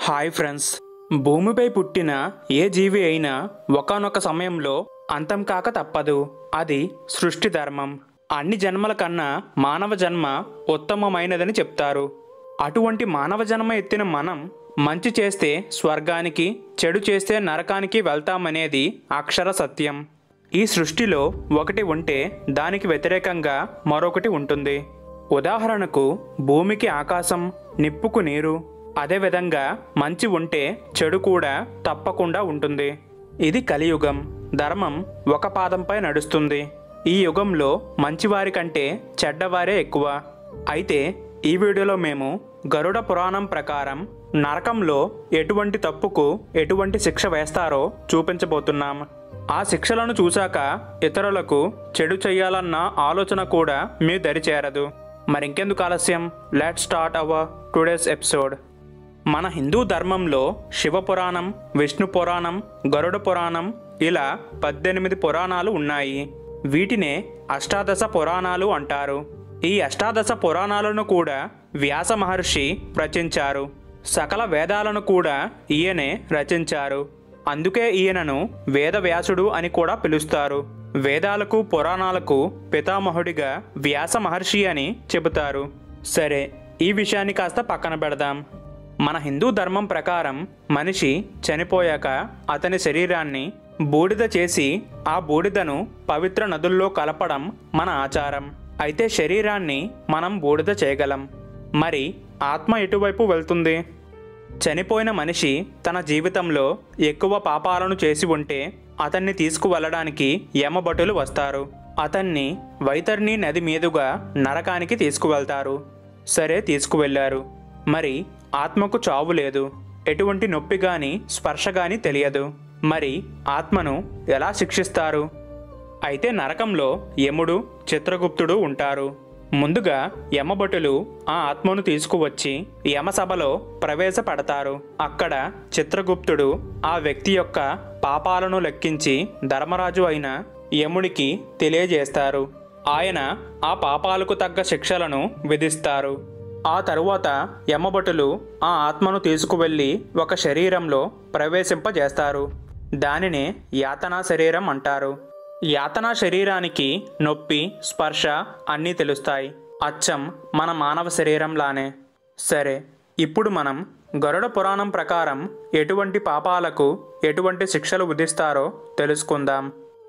Hi friends, భూమిపై పుట్టిన ఏ జీవి అయినా ఒకానొక సమయంలో అంతం కాక తప్పదు. అది సృష్టి ధర్మం. అన్ని జన్మల కన్నా మానవ జన్మ ఉత్తమమైనదని చెప్తారు. అటువంటి మానవ జన్మ ఎత్తిన మనం మంచి చేస్తే స్వర్గానికి, చెడు చేస్తే నరకానికి వెళ్తామనేది అక్షర సత్యం. ఈ సృష్టిలో ఒకటి ఉంటే దానికి వ్యతిరేకంగా మరొకటి ఉంటుంది. ఉదాహరణకు భూమికి ఆకాశం, నిప్పుకు నీరు. అదేవిధంగా మంచి ఉంటే చెడు కూడా తప్పకుండా ఉంటుంది. ఇది కలియుగం. ధర్మం ఒక పాదంపై నడుస్తుంది. ఈ యుగంలో మంచివారి కంటే చెడ్డవారే ఎక్కువ. అయితే ఈ వీడియోలో మేము గరుడ పురాణం ప్రకారం నరకంలో ఎటువంటి తప్పుకు ఎటువంటి శిక్ష వేస్తారో చూపించబోతున్నాం. ఆ శిక్షలను చూశాక ఇతరులకు చెడు చేయాలన్న ఆలోచన కూడా మీ దరి చేరదు. మరింకెందుకు ఆలస్యం, let's start our today's episode. మన హిందూ ధర్మంలో శివపురాణం, విష్ణు పురాణం, గరుడ పురాణం ఇలా 18 పురాణాలు ఉన్నాయి. వీటినే అష్టాదశ పురాణాలు అంటారు. ఈ అష్టాదశ పురాణాలను కూడా వ్యాస మహర్షి రచించారు. సకల వేదాలను కూడా ఈయనే రచించారు. అందుకే ఈయనను వేదవ్యాసుడు అని కూడా పిలుస్తారు. వేదాలకు పురాణాలకు పితామహుడిగా వ్యాస మహర్షి అని చెబుతారు. సరే, ఈ విషయాన్ని కాస్త పక్కన పెడదాం. మన హిందూ ధర్మం ప్రకారం మనిషి చనిపోయాక అతని శరీరాన్ని బూడిద చేసి ఆ బూడిదను పవిత్ర నదుల్లో కలపడం మన ఆచారం. అయితే శరీరాన్ని మనం బూడిద చేయగలం. మరి ఆత్మ ఎటువైపు వెళ్తుంది? చనిపోయిన మనిషి తన జీవితంలో ఎక్కువ పాపాలను చేసి ఉంటే అతన్ని తీసుకువెళ్ళడానికి యమభటులు వస్తారు. అతన్ని వైతర్ని నది మీదుగా నరకానికి తీసుకువెళ్తారు. సరే, తీసుకువెళ్లారు. మరి ఆత్మకు చావు లేదు. ఎటువంటి నొప్పి గాని స్పర్శ గాని తెలియదు. మరి ఆత్మను ఎలా శిక్షిస్తారు? అయితే నరకంలో యముడు, చిత్రగుప్తుడు ఉంటారు. ముందుగా యమభటులు ఆ ఆత్మను తీసుకువచ్చి యమసభలో ప్రవేశపెడతారు. అక్కడ చిత్రగుప్తుడు ఆ వ్యక్తి యొక్క పాపాలను లెక్కించి ధర్మరాజు అయిన యముడికి తెలియజేస్తారు. ఆయన ఆ పాపాలకు తగ్గ శిక్షలను విధిస్తారు. ఆ తరువాత యమభటులు ఆ ఆత్మను తీసుకువెళ్ళి ఒక శరీరంలో ప్రవేశింపజేస్తారు. దానినే యాతనా శరీరం అంటారు. యాతనా శరీరానికి నొప్పి, స్పర్శ అన్నీ తెలుస్తాయి. అచ్చం మన మానవ శరీరంలానే. సరే, ఇప్పుడు మనం గరుడ పురాణం ప్రకారం ఎటువంటి పాపాలకు ఎటువంటి శిక్షలు విధిస్తారో తెలుసుకుందాం.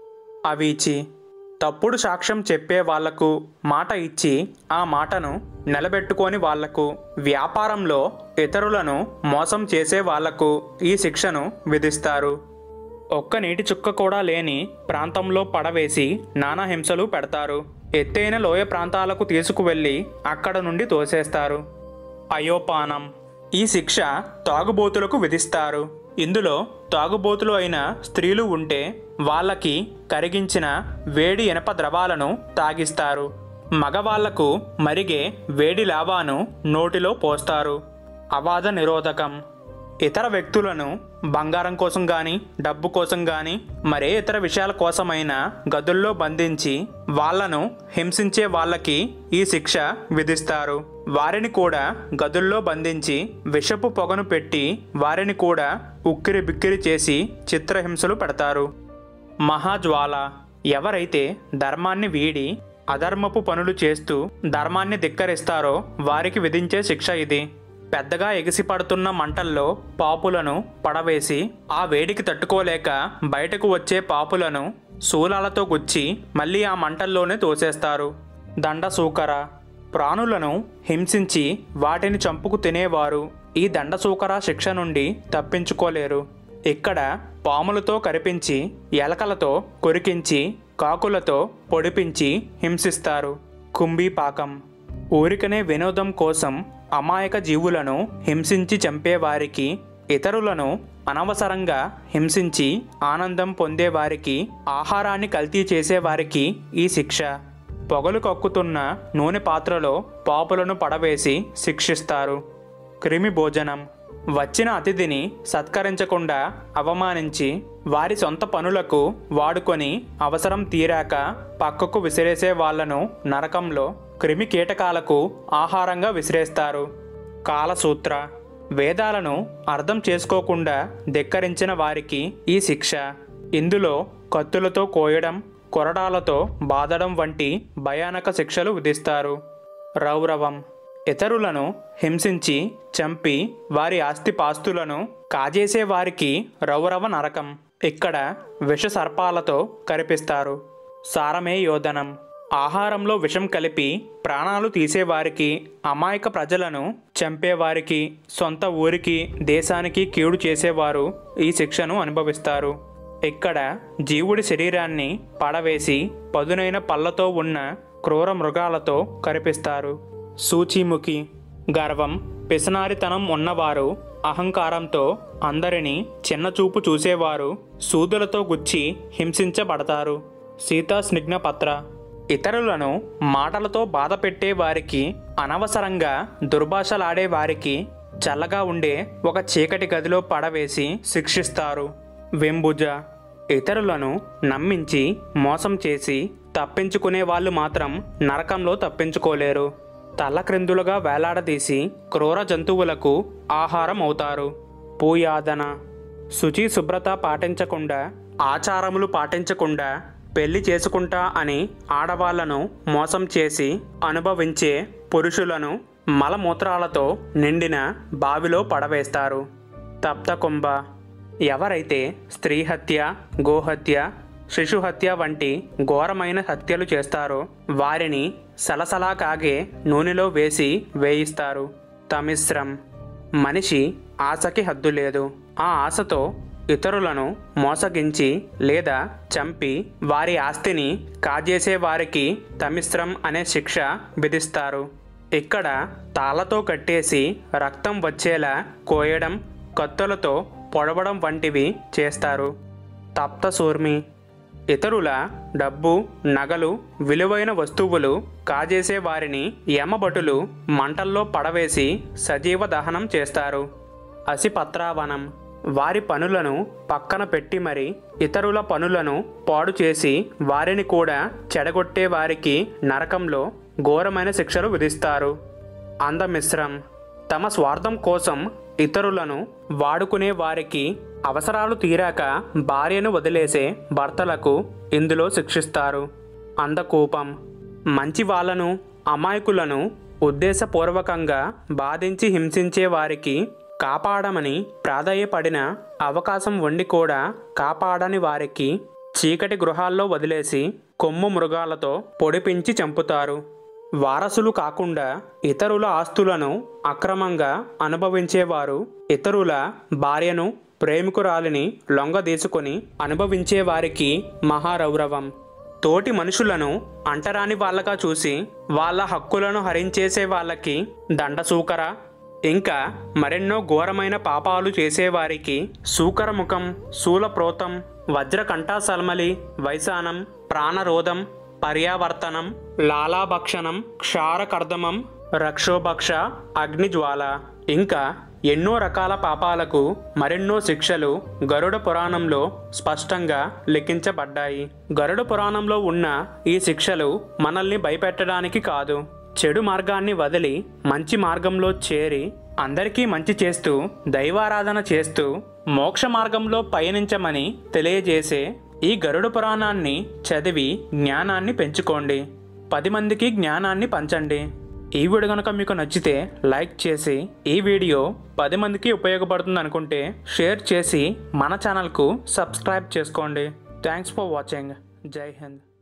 అవీచి తప్పుడు సాక్ష్యం చెప్పే వాళ్లకు, మాట ఇచ్చి ఆ మాటను నిలబెట్టుకోని వాళ్లకు, వ్యాపారంలో ఇతరులను మోసం చేసే వాళ్లకు ఈ శిక్షను విధిస్తారు. ఒక్క నీటి చుక్క కూడా లేని ప్రాంతంలో పడవేసి నానా హింసలు పెడతారు. ఎత్తైన లోయ ప్రాంతాలకు తీసుకువెళ్ళి అక్కడ నుండి తోసేస్తారు. అయోపానం. ఈ శిక్ష తాగుబోతులకు విధిస్తారు. ఇందులో తాగుబోతులు అయిన స్త్రీలు ఉంటే వాళ్ళకి కరిగించిన వేడి ఇనప ద్రవాలను తాగిస్తారు. మగవాళ్లకు మరిగే వేడి లావాను నోటిలో పోస్తారు. అవాద నిరోధకం. ఇతర వ్యక్తులను బంగారం కోసం గాని, డబ్బు కోసం గాని, మరే ఇతర విషయాల కోసమైనా గదుల్లో బంధించి వాళ్లను హింసించే వాళ్ళకి ఈ శిక్ష విధిస్తారు. వారిని కూడా గదుల్లో బంధించి విషపు పొగను పెట్టి వారిని కూడా ఉక్కిరి బిక్కిరి చేసి చిత్రహింసలు పెడతారు. మహాజ్వాల. ఎవరైతే ధర్మాన్ని వీడి అధర్మపు పనులు చేస్తూ ధర్మాన్ని ధిక్కరిస్తారో వారికి విధించే శిక్ష ఇది. పెద్దగా ఎగిసిపడుతున్న మంటల్లో పాపులను పడవేసి ఆ వేడికి తట్టుకోలేక బయటకు వచ్చే పాపులను శూలాలతో గుచ్చి మళ్ళీ ఆ మంటల్లోనే తోసేస్తారు. దండసూకర. ప్రాణులను హింసించి వాటిని చంపుకు తినేవారు ఈ దండసూకర శిక్ష నుండి తప్పించుకోలేరు. ఇక్కడ పాములతో కరిపించి, ఎలకలతో కొరికించి, కాకులతో పొడిపించి హింసిస్తారు. కుంభీపాకం. ఊరికనే వినోదం కోసం అమాయక జీవులను హింసించి చంపేవారికి, ఇతరులను అనవసరంగా హింసించి ఆనందం పొందేవారికి, ఆహారాన్ని కల్తీ చేసేవారికి ఈ శిక్ష. పొగలు కక్కుతున్న నూనె పాత్రలో పాపులను పడవేసి శిక్షిస్తారు. క్రిమి భోజనం. వచ్చిన అతిథిని సత్కరించకుండా అవమానించి వారి సొంత పనులకు వాడుకొని అవసరం తీరాక పక్కకు విసిరేసే వాళ్లను నరకంలో క్రిమి కీటకాలకు ఆహారంగా విసిరేస్తారు. కాలసూత్ర. వేదాలను అర్థం చేసుకోకుండా ధిక్కరించిన వారికి ఈ శిక్ష. ఇందులో కత్తులతో కోయడం, కొరడాలతో బాదడం వంటి భయానక శిక్షలు విధిస్తారు. రౌరవం. ఇతరులను హింసించి చంపి వారి ఆస్తిపాస్తులను కాజేసే వారికి రౌరవ నరకం. ఇక్కడ విష సర్పాలతో కరిపిస్తారు. సారమే యోధనం. ఆహారంలో విషం కలిపి ప్రాణాలు తీసేవారికి, అమాయక ప్రజలను చంపేవారికి, సొంత ఊరికి దేశానికి కీడు చేసేవారు ఈ శిక్షను అనుభవిస్తారు. ఇక్కడ జీవుడి శరీరాన్ని పడవేసి పదునైన పళ్ళతో ఉన్న క్రూర మృగాలతో కరిపిస్తారు. సూచీముఖి. గర్వం, పిసనారితనం ఉన్నవారు, అహంకారంతో అందరినీ చిన్నచూపు చూసేవారు సూదులతో గుచ్చి హింసించబడతారు. సీతాస్నిగ్న పత్ర. ఇతరులను మాటలతో బాధ పెట్టే వారికి, అనవసరంగా దుర్భాషలాడే వారికి చల్లగా ఉండే ఒక చీకటి గదిలో పడవేసి శిక్షిస్తారు. వెంబుజ. ఇతరులను నమ్మించి మోసం చేసి తప్పించుకునే వాళ్ళు మాత్రం నరకంలో తప్పించుకోలేరు. తల్లక్రిందులుగా వేలాడదీసి క్రూర జంతువులకు ఆహారం అవుతారు. పూయాదన. శుచి శుభ్రత పాటించకుండా, ఆచారములు పాటించకుండా పెళ్లి చేసుకుంటా అని ఆడవాళ్లను మోసం చేసి అనుభవించే పురుషులను మలమూత్రాలతో నిండిన బావిలో పడవేస్తారు. తప్తకుంభ. ఎవరైతే స్త్రీ హత్య, గోహత్య, శిశుహత్య వంటి ఘోరమైన హత్యలు చేస్తారో వారిని సలసలా కాగే నూనెలో వేసి వేయిస్తారు. తమిశ్రం. మనిషి ఆశకి హద్దు లేదు. ఆ ఆశతో ఇతరులను మోసగించి లేదా చంపి వారి ఆస్తిని కాజేసే వారికి తమిశ్రం అనే శిక్ష విధిస్తారు. ఇక్కడ తాళ్లతో కట్టేసి రక్తం వచ్చేలా కోయడం, కత్తులతో పొడవడం వంటివి చేస్తారు. తప్తసూర్మి. ఇతరుల డబ్బు, నగలు, విలువైన వస్తువులు కాజేసే వారిని యమభటులు మంటల్లో పడవేసి సజీవ దహనం చేస్తారు. అసిపత్రావనం. వారి పనులను పక్కన పెట్టి మరి ఇతరుల పనులను పాడు చేసి వారిని కూడా చెడగొట్టే వారికి నరకంలో ఘోరమైన శిక్షలు విధిస్తారు. అందమిశ్రం. తమ స్వార్థం కోసం ఇతరులను వాడుకునే వారికి, అవసరాలు తీరాక భార్యను వదిలేసే భర్తలకు ఇందులో శిక్షిస్తారు. అందకూపం. మంచి వాళ్ళను, అమాయకులను ఉద్దేశపూర్వకంగా బాధించి హింసించే వారికి కాపాడమని ప్రాధేయపడిన అవకాశం ఉండి కూడా కాపాడని వారికి చీకటి గృహాల్లో వదిలేసి కొమ్ము మృగాలతో పొడిపించి చంపుతారు. వారసులు కాకుండా ఇతరుల ఆస్తులను అక్రమంగా అనుభవించేవారు ఇతరుల భార్యను, ప్రేమికురాలిని లొంగదీసుకొని అనుభవించే వారికి మహారౌరవం. తోటి మనుషులను అంటరాని వాళ్ళగా చూసి వాళ్ళ హక్కులను హరించేసే వాళ్ళకి దండసూకర, ఇంకా మరెన్నో ఘోరమైన పాపాలు చేసేవారికి సూకరముఖం, శూలప్రోతం, వజ్రకంఠాసల్మలి, వైశానం, ప్రాణరోధం, పర్యావర్తనం, లాలాభక్షణం, క్షారకర్దమం, రక్షోభక్ష, అగ్నిజ్వాల, ఇంకా ఎన్నో రకాల పాపాలకు మరెన్నో శిక్షలు గరుడ పురాణంలో స్పష్టంగా లిఖించబడ్డాయి. గరుడ పురాణంలో ఉన్న ఈ శిక్షలు మనల్ని భయపెట్టడానికి కాదు, చెడు మార్గాన్ని వదిలి మంచి మార్గంలో చేరి అందరికీ మంచి చేస్తూ దైవారాధన చేస్తూ మోక్ష మార్గంలో పయనించమని తెలియజేసే ఈ గరుడ పురాణాన్ని చదివి జ్ఞానాన్ని పెంచుకోండి. 10 మందికి జ్ఞానాన్ని పంచండి. ఈ వీడియో కనుక మీకు నచ్చితే లైక్ చేసి, ఈ వీడియో 10 మందికి ఉపయోగపడుతుంది అనుకుంటే షేర్ చేసి మన ఛానల్కు సబ్స్క్రైబ్ చేసుకోండి. Thanks for watching. జై హింద్.